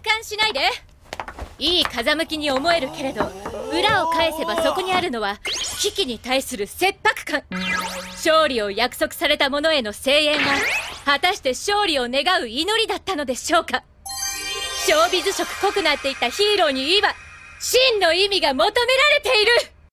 観しないで。いい風向きに思えるけれど、裏を返せばそこにあるのは危機に対する切迫感。勝利を約束された者への声援は果たして勝利を願う祈りだったのでしょうか。ショービズ色濃くなっていたヒーローに今真の意味が求められている。